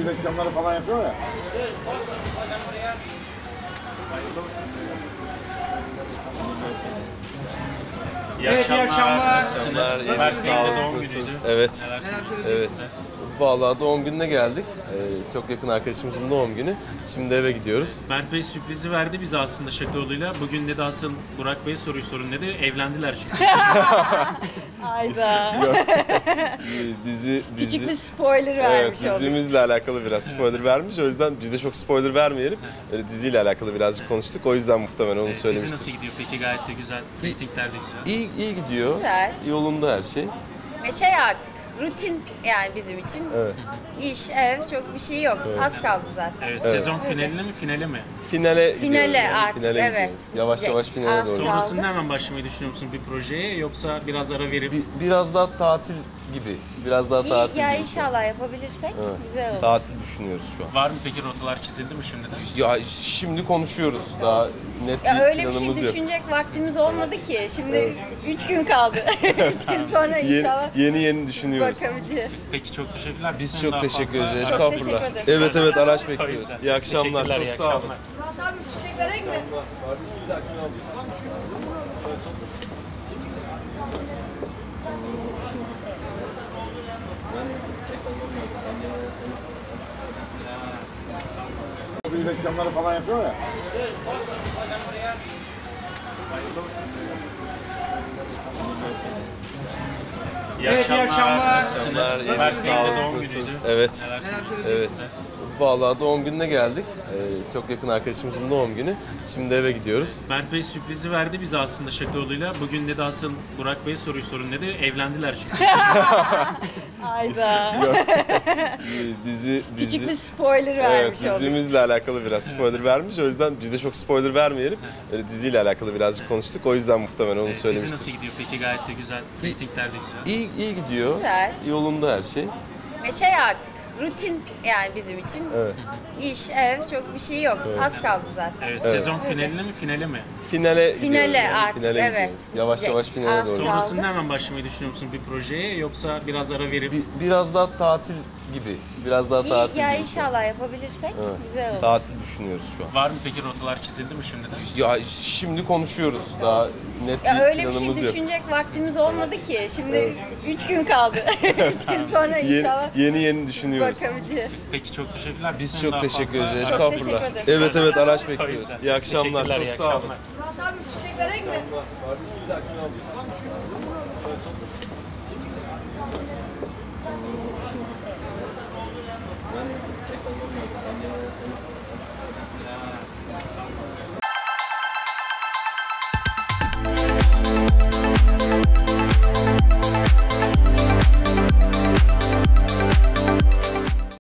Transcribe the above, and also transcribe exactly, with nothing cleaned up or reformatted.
Mobil reklamları falan yapıyor ya. İyi akşamlar. Evet, iyi akşamlar. Nasılsınız? İyiyim, Mert sağ Bey'in de olun, doğum nasılsınız? günüydü. Evet, Neler söyleyeceksiniz evet. size? Vallahi doğum gününe geldik. Ee, çok yakın arkadaşımızın doğum günü. Şimdi eve gidiyoruz. Mert Bey sürprizi verdi bize aslında şaka yoluyla. Bugün dedi asıl Burak Bey soruyu sorun dedi. Evlendiler çünkü. Hayda. Ee, dizi, dizi. Küçük bir spoiler Evet, vermiş olduk. dizimizle alakalı biraz spoiler vermiş. O yüzden biz de çok spoiler vermeyelim. Böyle diziyle alakalı birazcık konuştuk. O yüzden muhtemelen onu Dizi söylemiştik. nasıl gidiyor peki? Gayet de güzel. Ratingler de güzel. İyi, iyi gidiyor. Güzel. Yolunda her şey. E şey artık rutin yani bizim için. Evet. İş, ev çok bir şey yok. Az kaldı zaten. Evet, Evet. sezon finaline mi finale mi? Finale Finale gidiyoruz yani. artık, Finale evet. gidiyoruz. Yavaş Gidecek. yavaş finale Az doğru. kaldı. Sonrasında hemen başlamayı düşünüyor musun bir projeye yoksa biraz ara verip Bir- biraz daha tatil gibi. Biraz daha tatil İyi, ya gibi. inşallah yapabilirsek Evet. güzel olur. Tatil düşünüyoruz şu an. var mı peki rotalar çizildi mi şimdiden? Ya şimdi konuşuyoruz. Daha net Ya bir öyle bir şey planımız yok. düşünecek vaktimiz olmadı ki. Şimdi üç gün kaldı. Üç gün sonra Yeni, inşallah yeni yeni düşünüyoruz. bakabileceğiz. Peki çok teşekkürler. Biz Bizden çok daha teşekkür fazla ederiz. araç Çok Estağfurullah. teşekkür ederiz. Evet evet araç O bekliyoruz. yüzden. İyi akşamlar. Teşekkürler, Çok iyi sağ olun. akşamlar. Murat abi çiçek vereyim mi? Mobil reklamları falan yapıyor ya. İyi Evet, iyi akşamlar. akşamlar. Nasılsınız? İyiyim, Mert sağ Bey'in de olun, doğum nasılsınız? günüydü. Evet. Neler söyleyeceksiniz Evet. size? Vallahi doğum gününe geldik. Ee, çok yakın arkadaşımızın doğum günü. Şimdi eve gidiyoruz. Mert Bey sürprizi verdi bize aslında şaka yoluyla. Bugün dedi asıl Burak Bey soruyu sorun dedi. Evlendiler çünkü. Hayda. Ee, dizi, dizi. Küçük bir spoiler Evet, vermiş olduk. dizimizle alakalı biraz spoiler vermiş. O yüzden biz de çok spoiler vermeyelim. Böyle diziyle alakalı birazcık konuştuk. O yüzden muhtemelen onu Dizi söylemiştik. nasıl gidiyor peki? Gayet de güzel. Ratingler de güzel. İyi, iyi gidiyor. Güzel. Yolunda her şey. E şey artık rutin yani bizim için. Evet. İş, ev çok bir şey yok. Az kaldı zaten. Evet, Evet. sezon finaline mi finale mi? Finale Finale gidiyoruz yani. artık, Finale evet. gidiyoruz. Yavaş Gidecek. yavaş finale Az doğru. kaldı. Sonrasında hemen başlamayı düşünüyor musun bir projeye yoksa biraz ara verip Bir- biraz daha tatil gibi. Biraz daha tatil İyi, ya gibi. inşallah yapabilirsek Evet. güzel olur. Tatil düşünüyoruz şu an. var mı peki rotalar çizildi mi şimdiden? Ya şimdi konuşuyoruz. Daha net Ya bir öyle bir şey planımız yok. düşünecek vaktimiz olmadı ki. Şimdi üç gün kaldı. Üç gün sonra Yeni, inşallah yeni yeni düşünüyoruz. bakabileceğiz. Peki çok teşekkürler. Biz Bizden çok daha teşekkür fazla ederiz. araç Çok Estağfurullah. teşekkür ederiz. Evet evet araç O bekliyoruz. yüzden. İyi akşamlar. Teşekkürler, Çok iyi sağ olun. akşamlar. Murat abi çiçek vereyim mi?